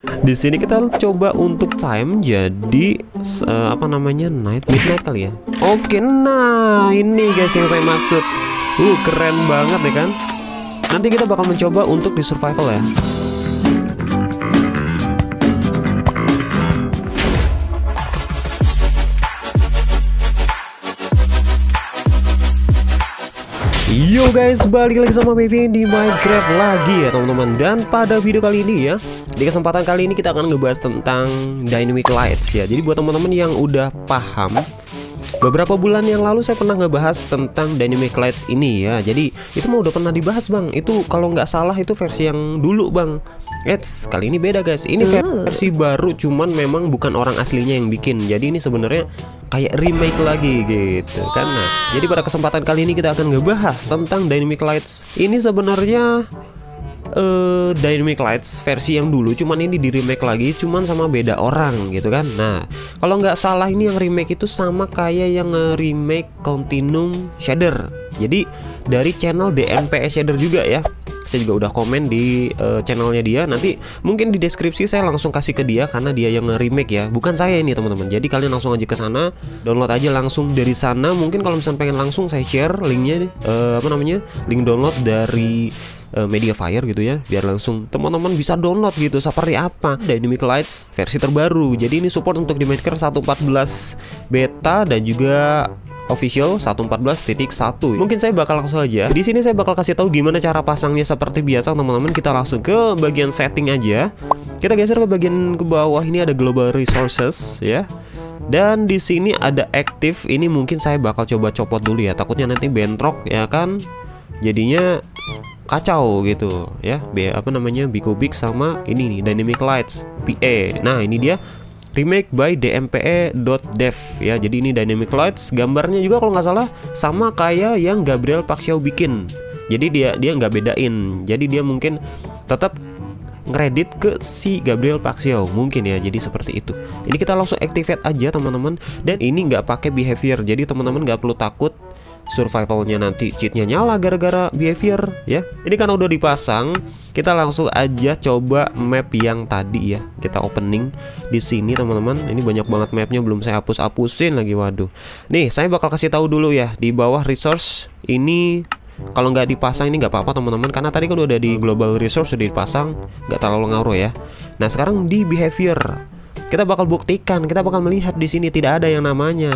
Di sini kita coba untuk time jadi apa namanya midnight kali ya. Oke, nah ini guys yang saya maksud. Keren banget ya kan. Nanti kita bakal mencoba untuk di survival ya. Yo guys, balik lagi sama Mevin di Minecraft lagi ya teman-teman. Dan pada video kali ini ya, di kesempatan kali ini kita akan ngebahas tentang Dynamic Lights ya. Jadi buat teman-teman yang udah paham, beberapa bulan yang lalu saya pernah ngebahas tentang Dynamic Lights ini ya. Jadi itu mah udah pernah dibahas bang. Itu kalau nggak salah itu versi yang dulu bang. Kali ini beda guys. Ini versi baru, cuman memang bukan orang aslinya yang bikin. Jadi ini sebenarnya kayak remake lagi gitu kan. Nah, jadi pada kesempatan kali ini kita akan ngebahas tentang Dynamic Lights. Ini sebenarnya Dynamic Lights versi yang dulu, cuman ini di remake lagi, cuman sama beda orang gitu kan. Nah, kalau nggak salah ini yang remake itu sama kayak yang remake Continuum Shader. Jadi dari channel DMPE Shader juga ya. Saya juga udah komen di channelnya dia. Nanti mungkin di deskripsi saya langsung kasih ke dia karena dia yang nge-remake ya, bukan saya ini teman-teman. Jadi kalian langsung aja ke sana, download aja langsung dari sana. Mungkin kalau misalnya pengen langsung saya share linknya, link download dari Mediafire gitu ya, biar langsung teman-teman bisa download gitu. Seperti apa Dynamic Lights versi terbaru. Jadi ini support untuk di Minecraft 1.14 beta dan juga official 1.14.1. Mungkin saya bakal langsung aja. Di sini saya bakal kasih tahu gimana cara pasangnya seperti biasa teman-teman. Kita langsung ke bagian setting aja. Kita geser ke bagian ke bawah, ini ada Global Resources ya. Dan di sini ada active. Ini mungkin saya bakal coba copot dulu ya. Takutnya nanti bentrok ya kan. Jadinya kacau gitu ya. Bicubik sama ini nih Dynamic Lights PA. Nah, ini dia remake by dmpe.dev ya. Jadi ini Dynamic Lights, gambarnya juga kalau nggak salah sama kayak yang Gabriel Paxiao bikin. Jadi dia nggak bedain. Jadi dia mungkin tetap ngredit ke si Gabriel Paxiao mungkin ya. Jadi seperti itu. Ini kita langsung activate aja teman-teman. Dan ini nggak pakai behavior. Jadi teman-teman nggak perlu takut survivalnya nanti cheatnya nyala gara-gara behavior ya. Ini kan udah dipasang. Kita langsung aja coba map yang tadi ya. Kita opening di sini teman-teman. Ini banyak banget mapnya, belum saya hapus-hapusin lagi. Waduh. Nih saya bakal kasih tahu dulu ya, di bawah resource ini kalau nggak dipasang ini nggak apa-apa teman-teman, karena tadi kan udah di global resource sudah dipasang, nggak terlalu ngaruh ya. Nah sekarang di behavior kita bakal buktikan, kita bakal melihat di sini tidak ada yang namanya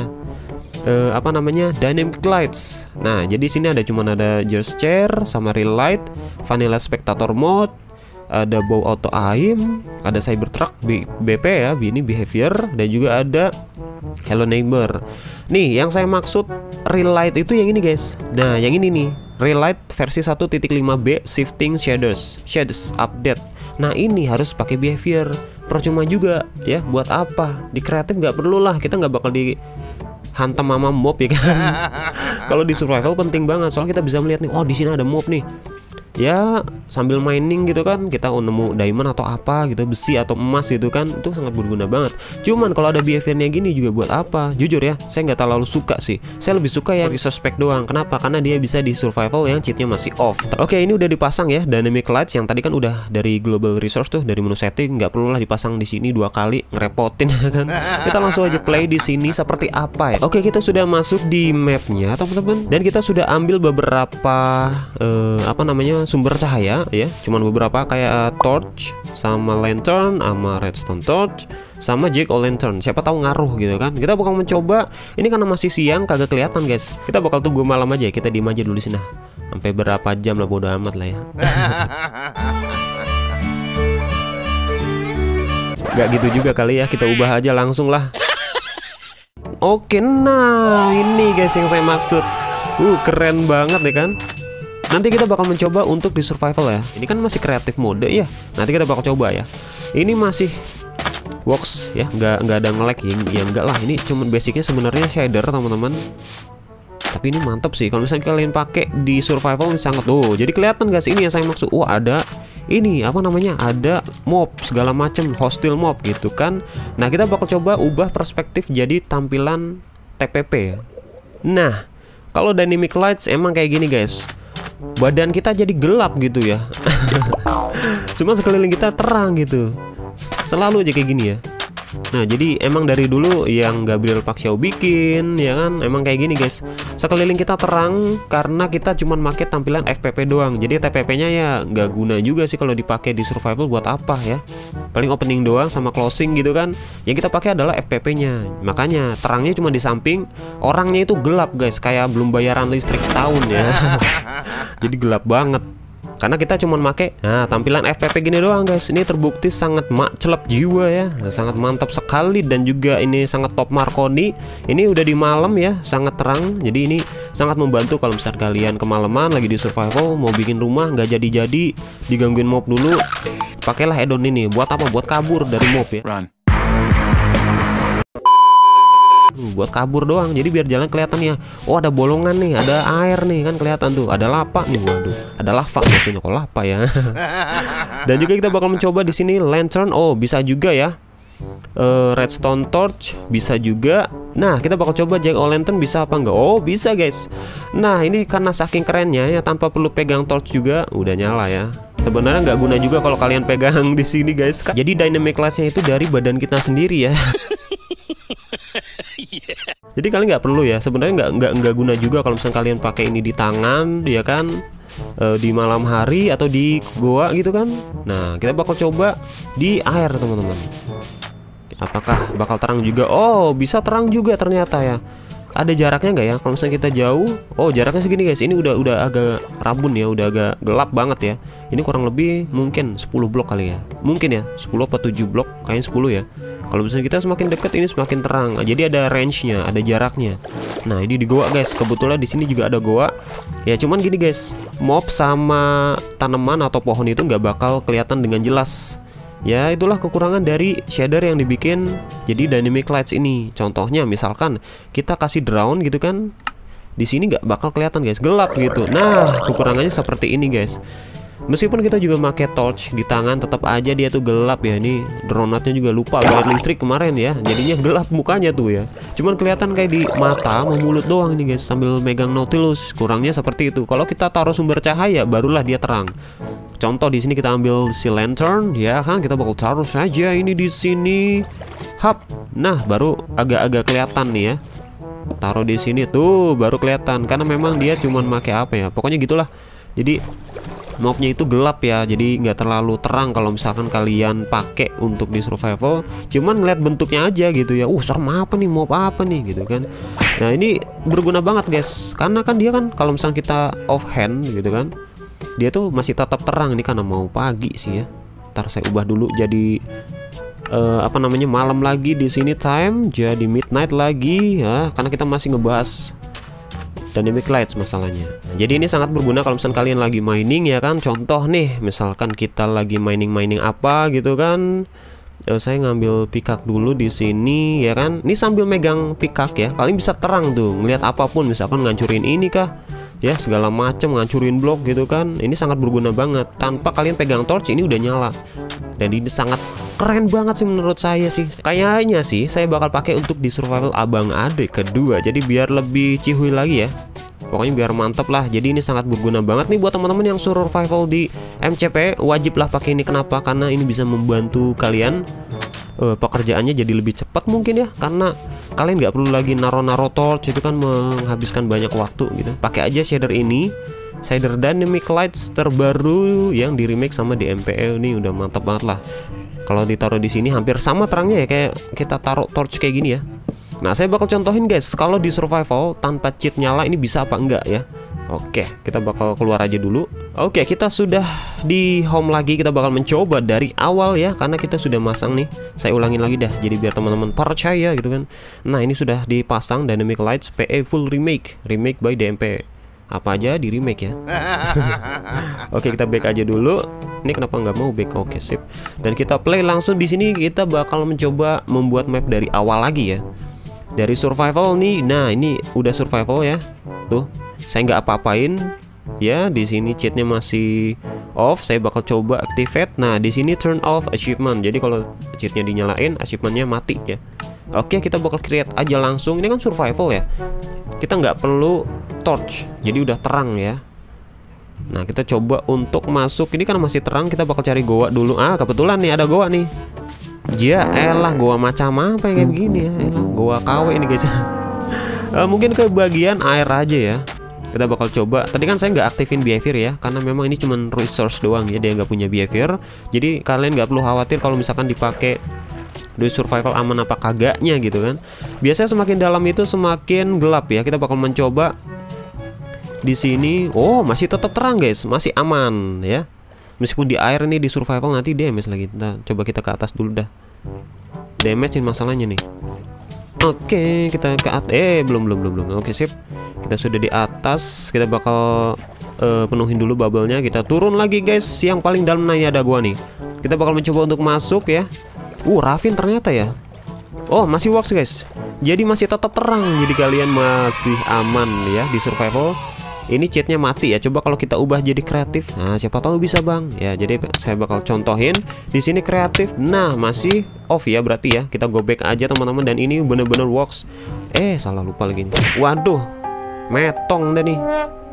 Dynamic Lights. Nah, jadi sini ada gesture sama real light, vanilla spectator mode, ada bow auto aim, ada Cybertruck BP ya, ini behavior, dan juga ada hello neighbor. Nih, yang saya maksud real light itu yang ini, guys. Nah, yang ini nih, real light versi 1.5b shifting shaders update. Nah, ini harus pakai behavior. Percuma juga ya, buat apa? Di kreatif nggak perlu lah, kita nggak bakal di hantam sama mob ya kan. Kalau di survival penting banget, soalnya kita bisa melihat nih, oh di sini ada mob nih. Ya sambil mining gitu kan, kita nemu diamond atau apa gitu, besi atau emas gitu kan, itu sangat berguna banget. Cuman kalau ada behaviornya gini juga buat apa? Jujur ya, saya nggak terlalu suka sih. Saya lebih suka yang resource pack doang. Kenapa? Karena dia bisa di survival yang cheatnya masih off. Oke, ini udah dipasang ya Dynamic Lights. Yang tadi kan udah dari global resource tuh, dari menu setting, nggak perlu lah dipasang di sini 2 kali, ngerepotin kan. Kita langsung aja play di sini seperti apa ya. Oke, kita sudah masuk di mapnya teman-teman, dan kita sudah ambil beberapa sumber cahaya ya, cuman beberapa kayak torch sama lantern sama redstone torch sama jack o' lantern. Siapa tahu ngaruh gitu kan. Kita bakal mencoba ini karena masih siang kagak kelihatan guys. Kita bakal tunggu malam aja, kita diem aja dulu di sini sampai berapa jam lah, bodo amat lah ya. Gak gitu juga kali ya, kita ubah aja langsung lah. Oke, nah ini guys yang saya maksud. Keren banget ya kan. Nanti kita bakal mencoba untuk di survival ya. Ini kan masih kreatif mode ya. Nanti kita bakal coba ya. Ini masih works ya, nggak ada nge-lag ya, enggak lah. Ini cuman basicnya sebenarnya shader teman-teman. Tapi ini mantap sih kalau misalnya kalian pakai di survival, ini sangat jadi kelihatan guys. Ini yang saya maksud. Ada ini ada mob segala macam, hostile mob gitu kan. Nah kita bakal coba ubah perspektif jadi tampilan TPP ya. Nah kalau Dynamic Lights emang kayak gini guys, badan kita jadi gelap gitu ya. Cuma sekeliling kita terang gitu. Selalu aja kayak gini ya. Nah, jadi emang dari dulu yang Gabriel Paxiao bikin, ya kan, emang kayak gini guys. Sekeliling kita terang karena kita cuman pakai tampilan FPP doang. Jadi TPP-nya ya nggak guna juga sih kalau dipakai di survival, buat apa ya? Paling opening doang sama closing gitu kan. Yang kita pakai adalah FPP-nya. Makanya terangnya cuma di samping, orangnya itu gelap guys, kayak belum bayaran listrik setahun ya. Jadi gelap banget. Karena kita cuma make tampilan FPP gini doang guys. Ini terbukti sangat celep jiwa ya, sangat mantap sekali. Dan juga ini sangat top Marconi. Ini udah di malam ya, sangat terang. Jadi ini sangat membantu kalau misalnya kalian kemalaman lagi di survival, mau bikin rumah nggak jadi-jadi, digangguin mob dulu, pakailah add-on ini. Buat apa? Buat kabur dari mob ya. Run. Buat kabur doang, jadi biar jalan kelihatan ya. Oh, ada bolongan nih, ada air nih, kan kelihatan tuh. Ada lapa nih, waduh, ada lava maksudnya, kok lapa ya. Dan juga kita bakal mencoba di sini lantern. Oh, bisa juga ya. Redstone torch bisa juga. Nah, kita bakal coba jack o' lantern bisa apa enggak. Oh, bisa guys. Nah, ini karena saking kerennya ya, tanpa perlu pegang torch juga udah nyala ya. Sebenarnya nggak guna juga kalau kalian pegang di sini guys. Jadi dynamic lights-nya itu dari badan kita sendiri ya. Jadi kalian nggak perlu ya, sebenarnya nggak guna juga kalau misalnya kalian pakai ini di tangan, ya kan, di malam hari atau di goa gitu kan. Nah, kita bakal coba di air teman-teman. Apakah bakal terang juga? Oh, bisa terang juga ternyata ya. Ada jaraknya nggak ya? Kalau misalnya kita jauh, oh jaraknya segini guys. Ini udah agak rabun ya, udah agak gelap banget ya. Ini kurang lebih mungkin 10 blok kali ya. Mungkin ya, 10 atau 7 blok, kayaknya 10 ya. Kalau misalnya kita semakin dekat ini semakin terang. Jadi ada range-nya, ada jaraknya. Nah, ini di goa guys. Kebetulan di sini juga ada goa. Ya cuman gini guys, mob sama tanaman atau pohon itu nggak bakal kelihatan dengan jelas. Ya itulah kekurangan dari shader yang dibikin jadi dynamic lights ini. Contohnya misalkan kita kasih drone gitu kan, di sini nggak bakal kelihatan guys, gelap gitu. Nah, kekurangannya seperti ini guys. Meskipun kita juga pakai torch di tangan, tetap aja dia tuh gelap ya. Ini drone-nya juga lupa bayar listrik kemarin ya, jadinya gelap mukanya tuh ya. Cuman kelihatan kayak di mata sama mulut doang ini guys, sambil megang Nautilus. Kurangnya seperti itu. Kalau kita taruh sumber cahaya, barulah dia terang. Contoh di sini kita ambil si lantern ya kan, kita bakal taruh saja ini di sini. Hap. Nah, baru agak-agak kelihatan nih ya. Taruh di sini tuh baru kelihatan, karena memang dia cuman pakai apa ya, pokoknya gitulah. Jadi mobnya itu gelap ya, jadi nggak terlalu terang kalau misalkan kalian pakai untuk di survival. Cuman ngeliat bentuknya aja gitu ya. Serem apa nih, mob apa nih gitu kan. Nah, ini berguna banget guys, karena kan dia kan kalau misalkan kita off hand gitu kan, dia tuh masih tetap terang. Ini karena mau pagi sih ya. Ntar saya ubah dulu jadi apa namanya, malam lagi di sini, time jadi midnight lagi ya, karena kita masih ngebahas dynamic lights masalahnya. Nah, jadi ini sangat berguna kalau misalkan kalian lagi mining ya kan. Contoh nih, misalkan kita lagi mining apa gitu kan. Saya ngambil pickaxe dulu di sini ya kan. Ini sambil megang pickaxe ya, kalian bisa terang tuh ngelihat apapun, misalkan ngancurin ini kah ya, segala macam, ngancurin blok gitu kan. Ini sangat berguna banget. Tanpa kalian pegang torch ini udah nyala. Dan ini sangat keren banget sih menurut saya sih. Kayaknya sih saya bakal pakai untuk di survival abang adik kedua. Jadi biar lebih cihuy lagi ya. Pokoknya biar mantep lah. Jadi ini sangat berguna banget nih buat teman-teman yang survival di MCP. Wajib lah pakai ini. Kenapa? Karena ini bisa membantu kalian pekerjaannya jadi lebih cepat mungkin ya. Karena kalian nggak perlu lagi naro torch, itu kan menghabiskan banyak waktu gitu. Pakai aja shader ini, shader dynamic lights terbaru yang di remake sama di MPE. Ini udah mantap banget lah. Kalau ditaruh di sini hampir sama terangnya ya, kayak kita taruh torch kayak gini ya. Nah, saya bakal contohin guys, kalau di survival tanpa cheat nyala ini bisa apa enggak ya. Oke, kita bakal keluar aja dulu. Oke, kita sudah di home lagi. Kita bakal mencoba dari awal ya, karena kita sudah masang nih. Saya ulangin lagi dah, jadi biar teman-teman percaya gitu kan. Nah, ini sudah dipasang dynamic lights PE full remake by DMP. Apa aja di remake ya. Oke, kita back aja dulu. Ini kenapa nggak mau back? Oke, sip. Dan kita play langsung di sini. Kita bakal mencoba membuat map dari awal lagi ya. Dari survival nih. Nah, ini udah survival ya. Tuh, saya nggak apa-apain ya. Di sini cheatnya masih off. Saya bakal coba activate. Nah, di sini turn off achievement. Jadi kalau cheatnya dinyalain, achievementnya mati ya. Oke, kita bakal create aja langsung. Ini kan survival ya. Kita nggak perlu torch, jadi udah terang ya. Nah kita coba untuk masuk. Ini kan masih terang, kita bakal cari goa dulu. Ah kebetulan nih ada goa nih. Elah goa macam apa yang kayak begini ya. Elah, goa KW ini guys. Mungkin ke bagian air aja ya. Kita bakal coba. Tadi kan saya nggak aktifin behavior ya, karena memang ini cuman resource doang ya, dia nggak punya behavior. Jadi kalian nggak perlu khawatir kalau misalkan dipakai di survival aman apa kagaknya gitu kan. Biasanya semakin dalam itu semakin gelap ya. Kita bakal mencoba di sini. Oh masih tetap terang guys, masih aman ya. Meskipun di air nih di survival nanti damage lagi. Nah, coba kita ke atas dulu dah. Damage ini masalahnya nih. Oke, kita ke atas. Belum. Oke, sip. Kita sudah di atas. Kita bakal penuhin dulu bubble-nya. Kita turun lagi, guys. Yang paling dalam nih ada gua nih. Kita bakal mencoba untuk masuk ya. Raffin ternyata ya. Oh, masih works, guys. Jadi masih tetap terang. Jadi kalian masih aman ya di survival. Ini cheatnya mati ya. Coba kalau kita ubah jadi kreatif. Nah, siapa tahu bisa, Bang. Ya, jadi saya bakal contohin di sini kreatif. Nah, masih off ya berarti ya. Kita go back aja, teman-teman, dan ini bener-bener works. Salah lupa lagi nih. Waduh. Metong dah nih.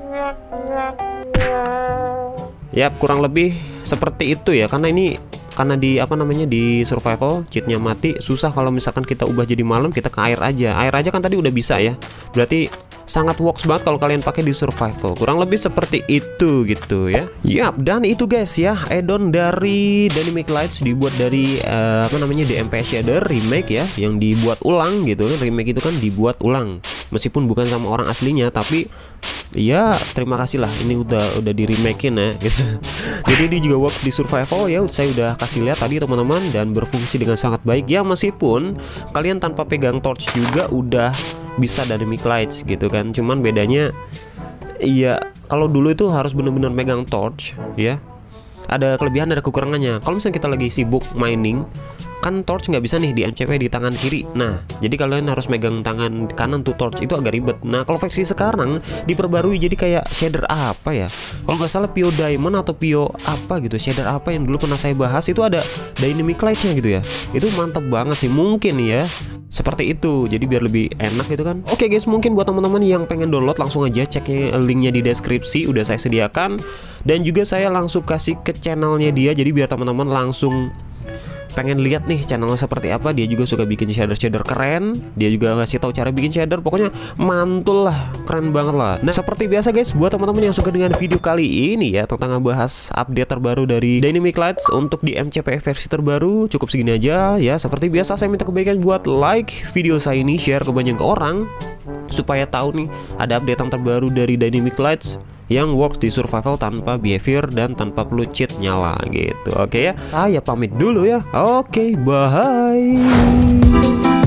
Yap, kurang lebih seperti itu ya. Karena ini di di survival cheatnya mati. Susah kalau misalkan kita ubah jadi malam, kita ke air aja. Air aja kan tadi udah bisa ya. Berarti sangat works banget kalau kalian pakai di survival. Kurang lebih seperti itu gitu ya. Yap, dan itu guys ya, add-on dari Dynamic Lights dibuat dari DMP Shader remake ya, yang dibuat ulang gitu. Remake itu kan dibuat ulang. Meskipun bukan sama orang aslinya, tapi ya terima kasih lah, ini udah di remakein ya gitu. Jadi ini juga works di survival ya. Saya udah kasih lihat tadi teman-teman, dan berfungsi dengan sangat baik ya. Meskipun kalian tanpa pegang torch juga udah bisa Dynamic Lights gitu kan. Cuman bedanya ya, kalau dulu itu harus bener-bener megang torch ya. Ada kelebihan, ada kekurangannya. Kalau misalnya kita lagi sibuk mining, kan torch nggak bisa nih di MCP di tangan kiri. Nah, jadi kalian harus megang tangan kanan tuh torch, itu agak ribet. Nah, kalau versi sekarang diperbarui jadi kayak shader apa ya? Kalau nggak salah Pio Diamond atau Pio apa gitu, shader apa yang dulu pernah saya bahas, itu ada Dynamic Lights-nya gitu ya. Itu mantap banget sih, mungkin ya. Seperti itu, jadi biar lebih enak gitu kan. Oke guys, mungkin buat teman-teman yang pengen download, langsung aja cek linknya di deskripsi, udah saya sediakan. Dan juga saya langsung kasih ke channelnya dia, jadi biar teman-teman langsung pengen lihat nih channelnya seperti apa. Dia juga suka bikin shader-shader keren. Dia juga ngasih tahu cara bikin shader. Pokoknya mantul lah, keren banget lah. Nah seperti biasa guys, buat teman-teman yang suka dengan video kali ini ya, tentang ngebahas update terbaru dari Dynamic Lights untuk di MCP versi terbaru, cukup segini aja ya. Seperti biasa saya minta kebaikan buat like video saya ini, share ke banyak orang, supaya tahu nih ada update yang terbaru dari Dynamic Lights yang works di survival tanpa behavior dan tanpa perlu cheat nyala gitu. Oke ya, saya pamit dulu ya. Oke, bye.